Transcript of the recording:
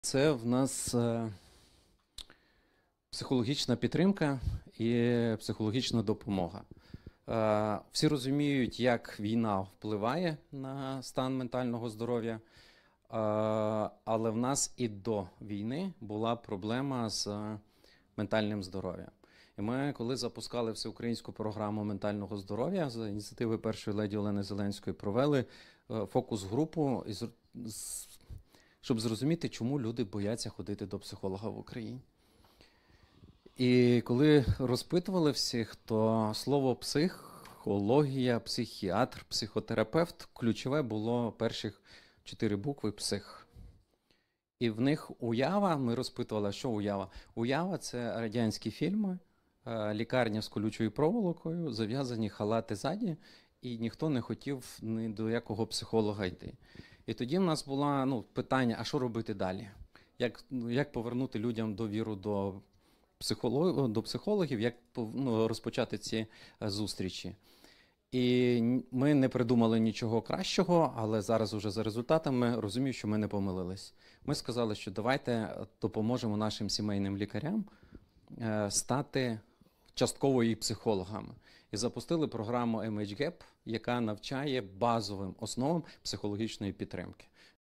Це в нас психологічна підтримка і психологічна допомога. Всі розуміють, як війна впливає на стан ментального здоров'я, але в нас і до війни була проблема з ментальним здоров'ям. І ми, коли запускали всеукраїнську програму ментального здоров'я, за ініціативи першої леді Олени Зеленської провели фокус-групу, щоб зрозуміти, чому люди бояться ходити до психолога в Україні. І коли розпитували всіх, то слово психологія, психіатр, психотерапевт ключове було перших 4 букви псих. І в них уява, ми розпитували, що уява? Уява – це радянські фільми, лікарня з колючою проволокою, зав'язані халати ззаді, і ніхто не хотів ні до якого психолога йти. І тоді в нас було питання, а що робити далі? Як повернути людям довіру до психологів, як розпочати ці зустрічі? І ми не придумали нічого кращого, але зараз уже за результатами розумію, що ми не помилились. Ми сказали, що давайте допоможемо нашим сімейним лікарям стати частково і психологами. І запустили програму MHGAP, яка навчає базовим основам психологічної підтримки.